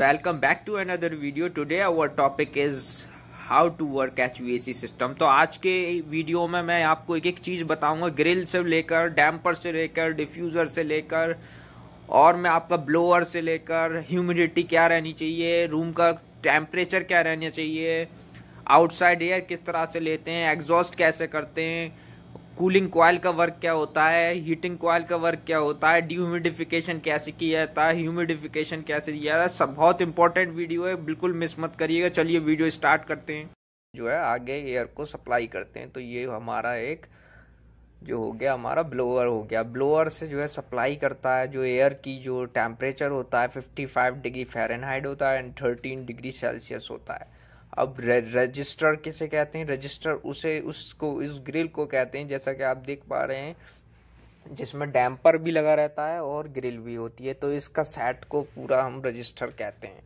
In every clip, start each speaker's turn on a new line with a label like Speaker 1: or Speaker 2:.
Speaker 1: Welcome back to another video. Today our topic is how to work HVAC system. तो आज के video में मैं आपको एक एक चीज बताऊंगा, ग्रिल से लेकर, डैम्पर से लेकर, डिफ्यूजर से लेकर, और मैं आपका ब्लोअर से लेकर ह्यूमिडिटी क्या रहनी चाहिए, रूम का टेम्परेचर क्या रहना चाहिए, आउटसाइड एयर किस तरह से लेते हैं, एग्जॉस्ट कैसे करते हैं, कूलिंग कॉइल का वर्क क्या होता है, हीटिंग कॉइल का वर्क क्या होता है, डिह्यूमिडिफिकेशन कैसे किया जाता है, ह्यूमिडिफिकेशन कैसे किया जाता है। सब बहुत इंपॉर्टेंट वीडियो है, बिल्कुल मिस मत करिएगा। चलिए वीडियो स्टार्ट करते हैं। जो है आगे एयर को सप्लाई करते हैं, तो ये हमारा एक जो हो गया, हमारा ब्लोअर हो गया। ब्लोअर से जो है सप्लाई करता है जो एयर की जो टेम्परेचर होता है 55 डिग्री फ़ारेनहाइट होता है एंड 13 डिग्री सेल्सियस होता है। अब रजिस्टर किसे कहते हैं? रजिस्टर उसको इस ग्रिल को कहते हैं, जैसा कि आप देख पा रहे हैं, जिसमें डैम्पर भी लगा रहता है और ग्रिल भी होती है, तो इसका सेट को पूरा हम रजिस्टर कहते हैं।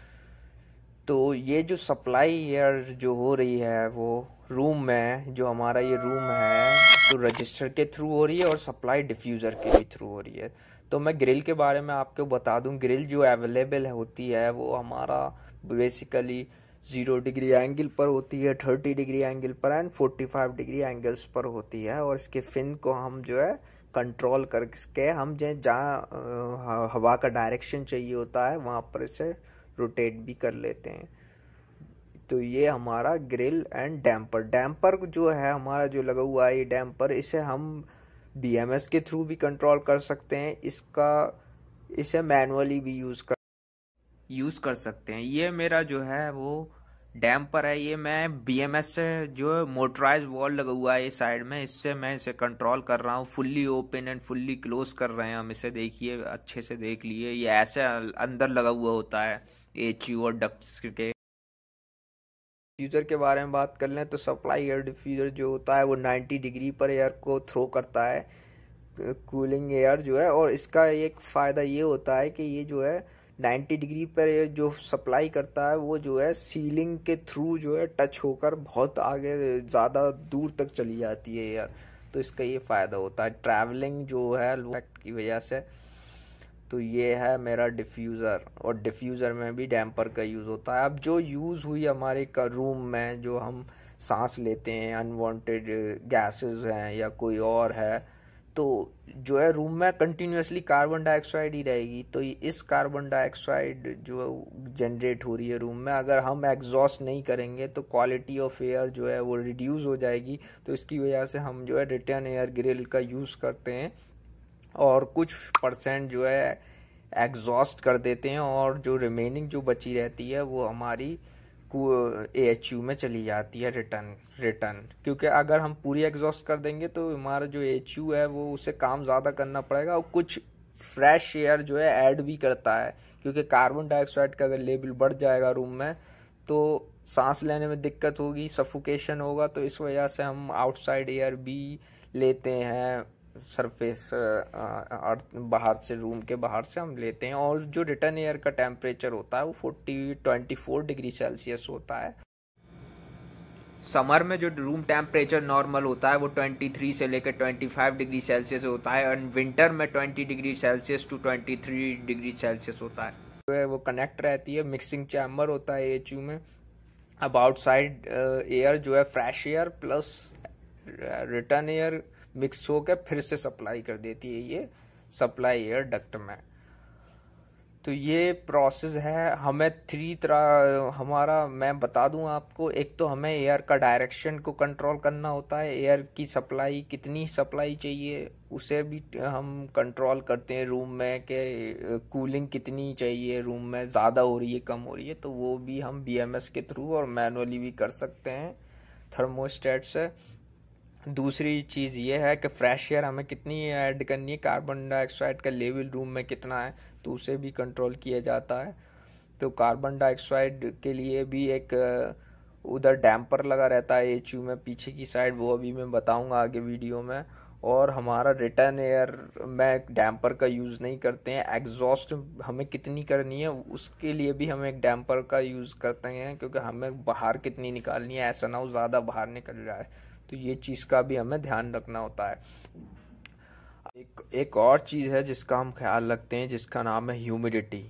Speaker 1: तो ये जो सप्लाई एयर जो हो रही है वो रूम में, जो हमारा ये रूम है, तो रजिस्टर के थ्रू हो रही है और सप्लाई डिफ्यूज़र के भी थ्रू हो रही है। तो मैं ग्रिल के बारे में आपको बता दूं, ग्रिल जो अवेलेबल होती है वो हमारा बेसिकली 0 डिग्री एंगल पर होती है, 30 डिग्री एंगल पर एंड 45 डिग्री एंगल्स पर होती है। और इसके फिन को हम जो है कंट्रोल करके हम जो जहाँ हवा का डायरेक्शन चाहिए होता है वहाँ पर इसे रोटेट भी कर लेते हैं। तो ये हमारा ग्रिल एंड डैम्पर जो है हमारा जो लगा हुआ है, ये डैम्पर, इसे हम BMS के थ्रू भी कंट्रोल कर सकते हैं। इसे मैनुअली भी यूज़ कर सकते हैं। ये मेरा जो है वो डैम्पर है, ये मैं BMS से जो मोटराइज वॉल लगा हुआ है इस साइड में, इससे मैं इसे कंट्रोल कर रहा हूँ। Fully open and fully close कर रहे हैं हम इसे, देखिए अच्छे से देख लिए। ये ऐसे अंदर लगा हुआ होता है HU और डक्ट्स के। डिफ्यूज़र के बारे में बात कर लें तो सप्लाई एयर डिफ्यूज़र जो होता है वो 90 डिग्री पर एयर को थ्रो करता है, कूलिंग एयर जो है। और इसका एक फ़ायदा ये होता है कि ये जो है 90 डिग्री पर जो सप्लाई करता है वो जो है सीलिंग के थ्रू जो है टच होकर बहुत आगे ज़्यादा दूर तक चली जाती है एयर। तो इसका ये फ़ायदा होता है ट्रैवलिंग जो है इफेक्ट की वजह से। तो ये है मेरा डिफ्यूज़र, और डिफ्यूज़र में भी डैम्पर का यूज़ होता है। अब जो यूज़ हुई हमारे रूम में, जो हम सांस लेते हैं, अनवांटेड गैसेस हैं या कोई और है, तो जो है रूम में कंटिन्यूसली कार्बन डाइऑक्साइड ही रहेगी। तो इस कार्बन डाइऑक्साइड जो जनरेट हो रही है रूम में, अगर हम एग्जॉस्ट नहीं करेंगे तो क्वालिटी ऑफ एयर जो है वो रिड्यूस हो जाएगी। तो इसकी वजह से हम जो है रिटर्न एयर ग्रिल का यूज़ करते हैं और कुछ परसेंट जो है एग्जॉस्ट कर देते हैं, और जो रिमेनिंग जो बची रहती है वो हमारी AHU में चली जाती है रिटर्न। क्योंकि अगर हम पूरी एग्जॉस्ट कर देंगे तो हमारा जो AHU है वो उसे काम ज़्यादा करना पड़ेगा, और कुछ फ्रेश एयर जो है ऐड भी करता है। क्योंकि कार्बन डाइऑक्साइड का अगर लेवल बढ़ जाएगा रूम में तो सांस लेने में दिक्कत होगी, सफोकेशन होगा। तो इस वजह से हम आउटसाइड एयर भी लेते हैं, सरफेस बाहर से, रूम के बाहर से हम लेते हैं। और जो रिटर्न एयर का टेम्परेचर होता है वो 24 डिग्री सेल्सियस होता है। समर में जो रूम टेम्परेचर नॉर्मल होता है वो 23 से लेकर 25 डिग्री सेल्सियस होता है, और विंटर में 20 degree Celsius to 23 degree Celsius होता है। जो है वो कनेक्ट रहती है, मिक्सिंग चैम्बर होता है AHU में। अब आउटसाइड एयर जो है fresh air plus return air mix होकर फिर से सप्लाई कर देती है ये सप्लाई एयर डक्ट में। तो ये प्रोसेस है। हमें 3 तरह हमारा, मैं बता दूं आपको, एक तो हमें एयर का डायरेक्शन को कंट्रोल करना होता है, एयर की सप्लाई कितनी सप्लाई चाहिए उसे भी हम कंट्रोल करते हैं रूम में, कि कूलिंग कितनी चाहिए रूम में, ज़्यादा हो रही है कम हो रही है, तो वो भी हम BMS के थ्रू और मैनुअली भी कर सकते हैं थर्मोस्टेट से। दूसरी चीज़ ये है कि फ्रेश एयर हमें कितनी ऐड करनी है, कार्बन डाइऑक्साइड का लेवल रूम में कितना है, तो उसे भी कंट्रोल किया जाता है। तो कार्बन डाइऑक्साइड के लिए भी एक उधर डैम्पर लगा रहता है AHU में पीछे की साइड, वो अभी मैं बताऊंगा आगे वीडियो में। और हमारा रिटर्न एयर में डैम्पर का यूज़ नहीं करते हैं। एग्जॉस्ट हमें कितनी करनी है उसके लिए भी हम एक डैम्पर का यूज़ करते हैं, क्योंकि हमें बाहर कितनी निकालनी है, ऐसा ना हो ज़्यादा बाहर निकल जाए। तो ये चीज़ का भी हमें ध्यान रखना होता है। एक और चीज़ है जिसका हम ख्याल रखते हैं, जिसका नाम है ह्यूमिडिटी।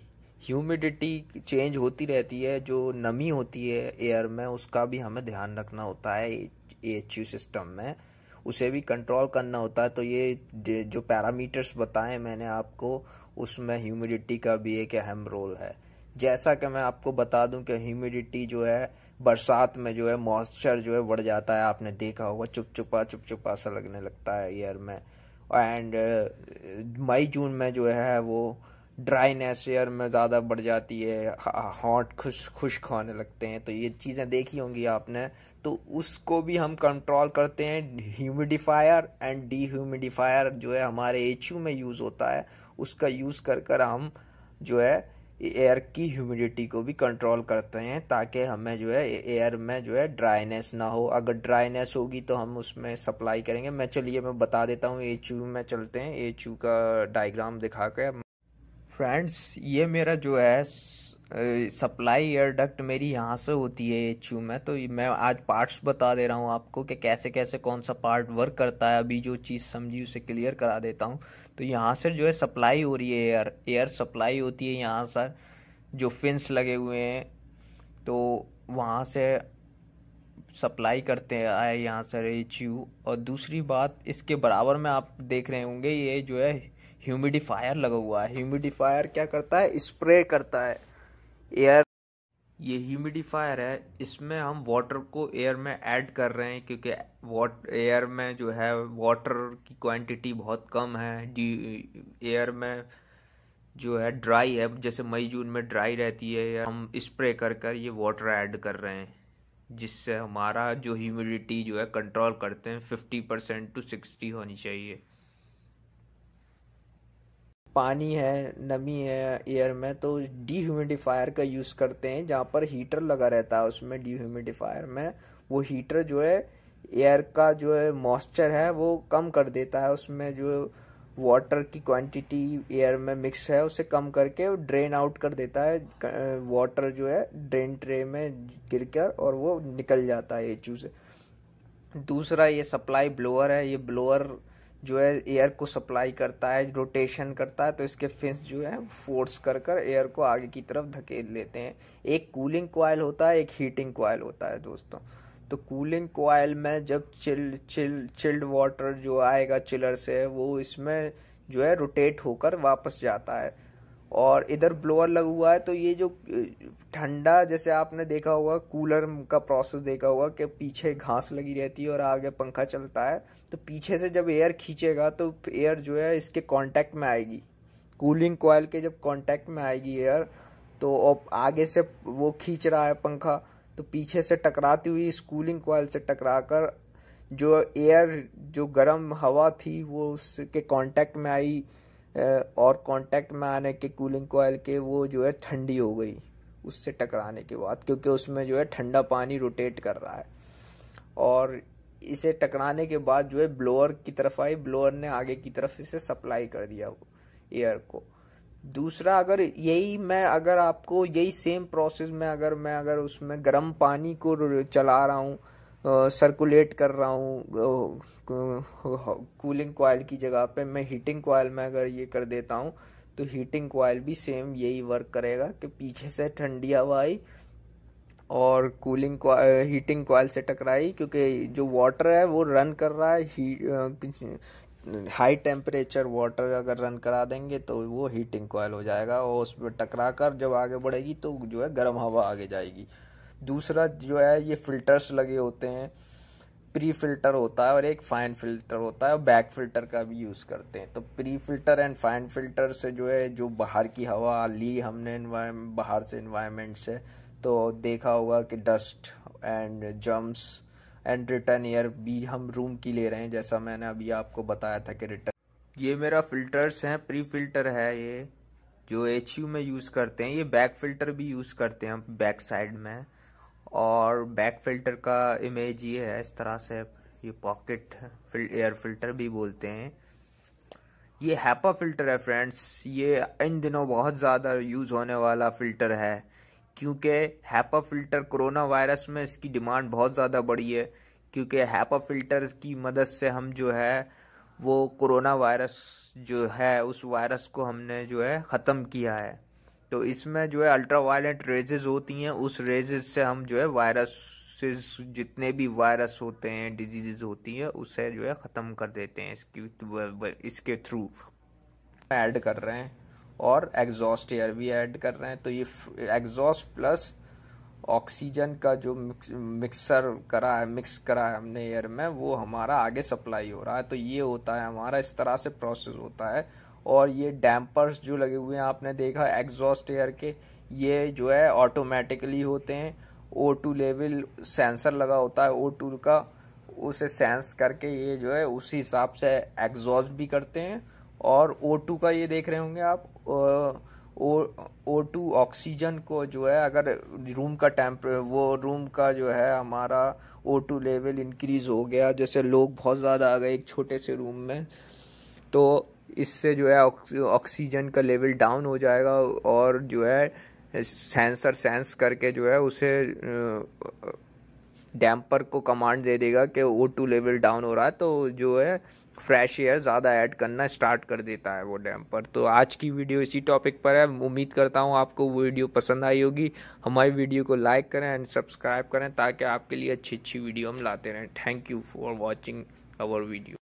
Speaker 1: ह्यूमिडिटी चेंज होती रहती है, जो नमी होती है एयर में उसका भी हमें ध्यान रखना होता है एएचयू सिस्टम में, उसे भी कंट्रोल करना होता है। तो ये जो पैरामीटर्स बताएं मैंने आपको, उसमें ह्यूमिडिटी का भी एक अहम रोल है। जैसा कि मैं आपको बता दूं कि ह्यूमिडिटी जो है बरसात में जो है मॉइस्चर जो है बढ़ जाता है, आपने देखा होगा चुपचुपा सा लगने लगता है एयर में। एंड मई जून में जो है वो ड्राइनेस एयर में ज़्यादा बढ़ जाती है, हॉट खुश्क होने लगते हैं। तो ये चीज़ें देखी होंगी आपने। तो उसको भी हम कंट्रोल करते हैं। ह्यूमिडिफायर एंड डीह्यूमिडिफायर जो है हमारे एचयू में यूज़ होता है, उसका यूज़ कर हम जो है एयर की ह्यूमिडिटी को भी कंट्रोल करते हैं, ताकि हमें जो है एयर में जो है ड्राइनेस ना हो। अगर ड्राइनेस होगी तो हम उसमें सप्लाई करेंगे। मैं बता देता हूँ, एचयू में चलते हैं, एचयू का डायग्राम दिखा के। फ्रेंड्स, ये मेरा जो है सप्लाई एयर डक्ट मेरी यहाँ से होती है एचयू में। तो मैं आज पार्ट्स बता दे रहा हूँ आपको कि कैसे कैसे कौन सा पार्ट वर्क करता है। अभी जो चीज़ समझी उसे क्लियर करा देता हूँ। तो यहाँ से जो है सप्लाई हो रही है, एयर सप्लाई होती है यहाँ से, जो फिन्स लगे हुए हैं तो वहाँ से सप्लाई करते हैं आए यहाँ से एचयू। और दूसरी बात, इसके बराबर में आप देख रहे होंगे ये जो है ह्यूमिडिफायर लगा हुआ है। ह्यूमिडिफायर क्या करता है, स्प्रे करता है एयर। ये ह्यूमिडिफायर है, इसमें हम वाटर को एयर में ऐड कर रहे हैं, क्योंकि एयर में जो है वाटर की क्वांटिटी बहुत कम है। एयर में जो है ड्राई है, जैसे मई जून में ड्राई रहती है, हम स्प्रे कर ये वाटर ऐड कर रहे हैं, जिससे हमारा जो ह्यूमिडिटी जो है कंट्रोल करते हैं 50% टू 60 होनी चाहिए। पानी है, नमी है एयर में, तो डीह्यूमिडिफायर का यूज़ करते हैं। जहाँ पर हीटर लगा रहता है उसमें डीह्यूमिडिफायर में, वो हीटर जो है एयर का जो है मॉइस्चर है वो कम कर देता है। उसमें जो वाटर की क्वांटिटी एयर में मिक्स है उसे कम करके वो ड्रेन आउट कर देता है। वाटर जो है ड्रेन ट्रे में गिरकर और वो निकल जाता है एचयू से। दूसरा, ये सप्लाई ब्लोअर है। ये ब्लोअर जो है एयर को सप्लाई करता है, रोटेशन करता है, तो इसके फिन्स जो है फोर्स कर एयर को आगे की तरफ धकेल लेते हैं। एक कूलिंग कॉइल होता है, एक हीटिंग कॉइल होता है दोस्तों। तो कूलिंग कॉइल में जब चिल्ड वाटर जो आएगा चिलर से, वो इसमें जो है रोटेट होकर वापस जाता है। और इधर ब्लोअर लगा हुआ है, तो ये जो ठंडा, जैसे आपने देखा होगा कूलर का प्रोसेस देखा होगा कि पीछे घास लगी रहती है और आगे पंखा चलता है, तो पीछे से जब एयर खींचेगा तो एयर जो है इसके कांटेक्ट में आएगी, कूलिंग कॉइल के जब कांटेक्ट में आएगी एयर, तो आगे से वो खींच रहा है पंखा, तो पीछे से टकराती हुई इस कूलिंग कॉइल से टकराकर जो एयर, जो गर्म हवा थी वो उसके कांटेक्ट में आई, और कांटेक्ट में आने के कूलिंग कॉइल के वो जो है ठंडी हो गई उससे टकराने के बाद, क्योंकि उसमें जो है ठंडा पानी रोटेट कर रहा है। और इसे टकराने के बाद जो है ब्लोअर की तरफ आई, ब्लोअर ने आगे की तरफ इसे सप्लाई कर दिया एयर को। दूसरा, अगर आपको यही सेम प्रोसेस में अगर उसमें गर्म पानी को चला रहा हूँ, सर्कुलेट कर रहा हूँ कूलिंग कॉइल की जगह पे, मैं हीटिंग कॉइल में अगर ये कर देता हूँ, तो हीटिंग कॉइल भी सेम यही वर्क करेगा कि पीछे से ठंडी हवा आई और हीटिंग कॉइल से टकराई, क्योंकि जो वाटर है वो रन कर रहा है। हाई टेम्परेचर वाटर अगर रन करा देंगे तो वो हीटिंग कॉइल हो जाएगा, और उस पर टकरा कर जब आगे बढ़ेगी तो जो है गर्म हवा आगे जाएगी। दूसरा जो है, ये फिल्टर्स लगे होते हैं, प्री फिल्टर होता है और एक फाइन फिल्टर होता है, और बैक फिल्टर का भी यूज़ करते हैं। तो pre filter and fine filter से जो है, जो बाहर की हवा ली हमने बाहर से एनवायरनमेंट से, तो देखा होगा कि dust and germs and return air भी हम रूम की ले रहे हैं, जैसा मैंने अभी आपको बताया था कि रिटर्न। ये मेरा फिल्टर्स हैं, प्री फिल्टर है ये जो एचयू में यूज़ करते हैं। ये बैक फिल्टर भी यूज़ करते हैं हम बैक साइड में, और बैक फिल्टर का इमेज ये है इस तरह से, ये पॉकेट एयर फिल्टर भी बोलते हैं। ये हैपा फिल्टर है फ्रेंड्स, ये इन दिनों बहुत ज़्यादा यूज़ होने वाला फ़िल्टर है, क्योंकि हैपा फिल्टर कोरोना वायरस में इसकी डिमांड बहुत ज़्यादा बढ़ी है, क्योंकि हैपा फिल्टर की मदद से हम जो है वो कोरोना वायरस जो है उस वायरस को हमने जो है ख़त्म किया है। तो इसमें जो है अल्ट्रा वायलेट रेजेस होती हैं, उस रेजेस से हम जो है वायरसेस, जितने भी वायरस होते हैं, डिजीजेज होती हैं, उसे जो है ख़त्म कर देते हैं इसके थ्रू ऐड कर रहे हैं। और एग्जॉस्ट एयर भी ऐड कर रहे हैं। तो ये एग्जॉस्ट प्लस ऑक्सीजन का जो मिक्स करा है हमने एयर में, वो हमारा आगे सप्लाई हो रहा है। तो ये होता है हमारा, इस तरह से प्रोसेस होता है। और ये डैम्पर्स जो लगे हुए हैं आपने देखा एग्जॉस्ट एयर के, ये जो है ऑटोमेटिकली होते हैं। O2 लेवल सेंसर लगा होता है O2 का, उसे सेंस करके ये जो है उसी हिसाब से एग्जॉस्ट भी करते हैं। और O2 का ये देख रहे होंगे आप, O2 ऑक्सीजन को जो है, अगर रूम का जो है हमारा O2 लेवल इंक्रीज हो गया, जैसे लोग बहुत ज़्यादा आ गए एक छोटे से रूम में, तो इससे जो है ऑक्सीजन का लेवल डाउन हो जाएगा। और जो है सेंसर सेंस करके जो है उसे डैम्पर को कमांड दे देगा कि O2 लेवल डाउन हो रहा है, तो जो है फ्रेश एयर ज़्यादा ऐड करना स्टार्ट कर देता है वो डैम्पर। तो आज की वीडियो इसी टॉपिक पर है। उम्मीद करता हूँ आपको वीडियो पसंद आई होगी। हमारी वीडियो को लाइक करें एंड सब्सक्राइब करें, ताकि आपके लिए अच्छी अच्छी वीडियो हम लाते रहें। Thank you for watching our video.